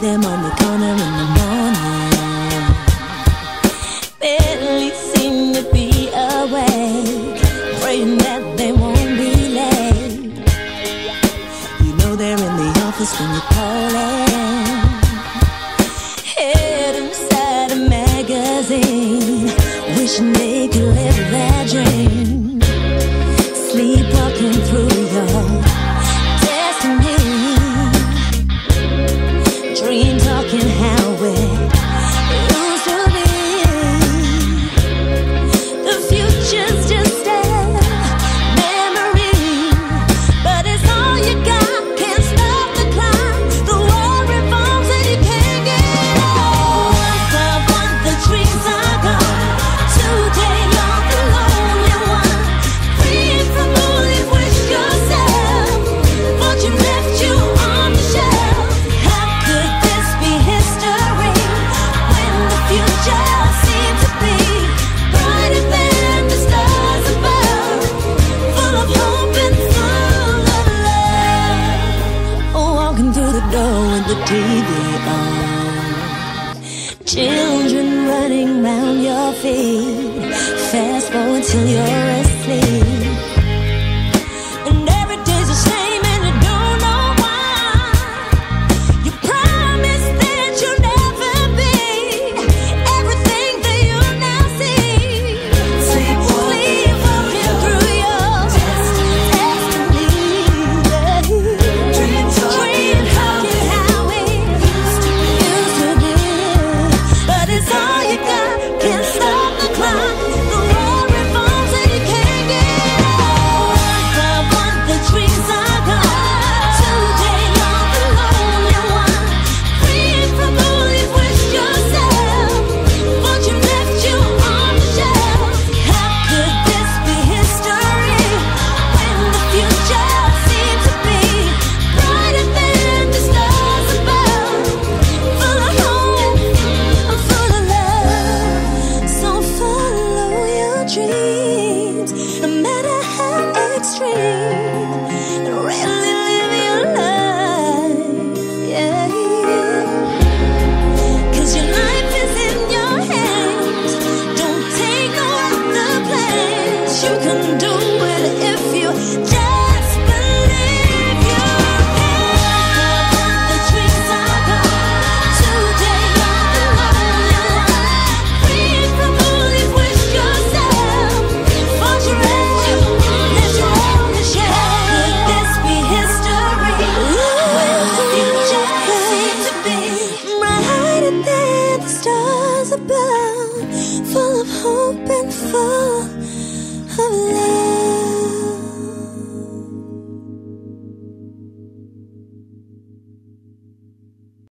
them on the corner in the morning. Barely seem to be awake, praying that they won't be late. You know they're in the office when you call it. Head inside a magazine, wishing they could live their dream. Sleepwalking through your destiny, dream talking how it used to be. The future's just a memory, but it's all you got. Can't stop the climb. The world revolves and you can't get off. Once I want the dreams are gone. Today you're the lonely one, free from all you wish yourself. Fortune left you on the shelf. How could this be history when the future seemed to be brighter than the stars above, full of hope and full of love? Oh, walking through the door with the TV on, children running round your feet. Fast forward till you're asleep, and every day's the same and you don't know why. You promise that you'll never be everything that you now see. Sleepwalking through your destiny. Dream talking how it used to be. But it's all you got. Can't stop the climb. The world revolves and you can't get off. Once I want the dreams are gone. Today you're the lonely one, free from all you wish yourself. Fortune left you on the shelf. How could this be history when the future seemed to be brighter than the stars above, full of hope, full of love? So follow your dreams, no matter how extreme, and really live your life, yeah. 'Cause your life is in your hands. Don't take no other plans. You can do it if you just believe you can. The dreams are gone. Today you're the lonely one, free from all you wish yourself. Fortune left you on the shelf. Could this be history when the future seemed to be brighter than the stars above, full of hope